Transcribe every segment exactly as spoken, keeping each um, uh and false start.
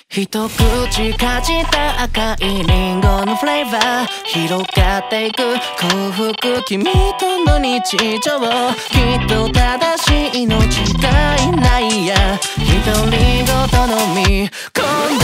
一口かじった赤いリンゴのフレーバー、広がっていく幸福、君との日常、きっと正しい命がいないや、独り言飲み込んだ。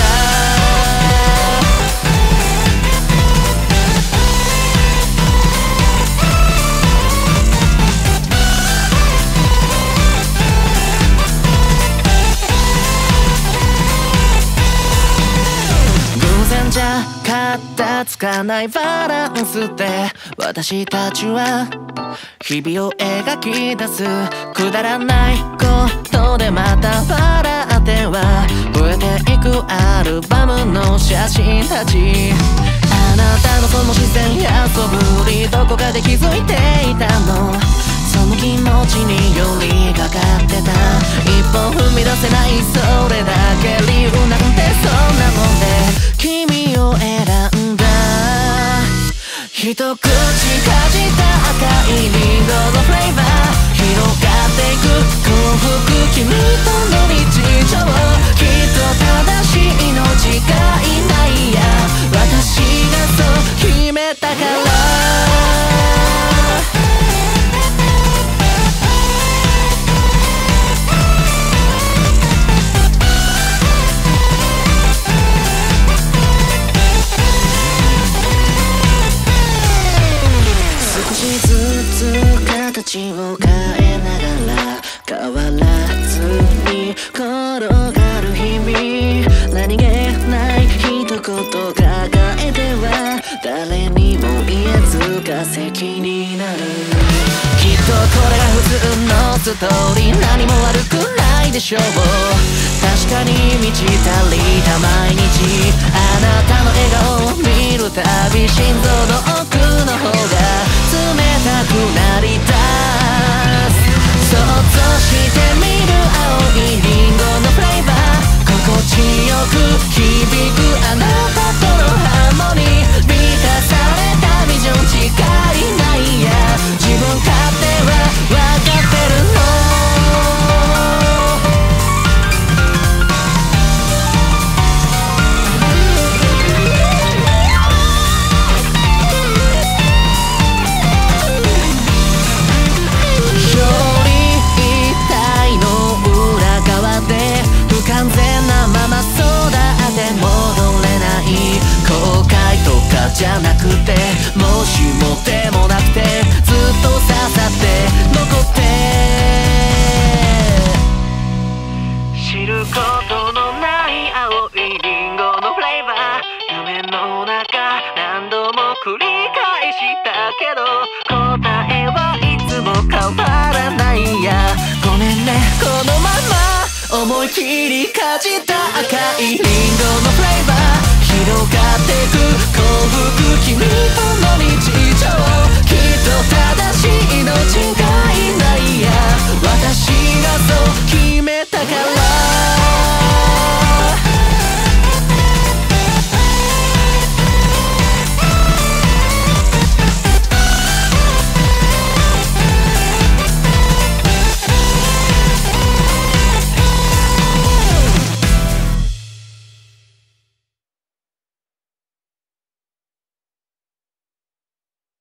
じゃ片付かないバランスで私たちは日々を描き出す、くだらないことでまた笑っては増えていくアルバムの写真たち。あなたのその視線や素振り、どこかで気づいていたの、その気持ちに寄りかかってた。一歩踏み出せない、それだけ理由なんてそんなもんで君を選んだ。一口かじった赤いリンゴのフレーバー、広がっていく幸福、君との日常、きっと正しい命がいないや、私がそう決めたから。形を変えながら変わらずに転がる日々、何気ない一言抱えては誰にも言えず化石になる。きっとこれが普通のストーリー、何も悪くないでしょう。確かに満ち足りた毎日、あなたの笑顔を見るたび心臓の奥の方が冷たくなりだす。想像してみる青いリンゴのフレーバー、心地よく響くあなたとのハーモニー、満たされたビジョン違いないや、自分勝手は分かってるの。不完全なまま育って戻れない、後悔とかじゃなくて、もしもでもなくて、ずっと刺さって残って知ることのない青いリンゴのフレーバー、夢の中何度も繰り返したけど答えはいつも変わらないや、ごめんねこのまま思い切りかじった赤いリンゴのフレーバー、広がってく幸福、君との日常、きっと正しい命が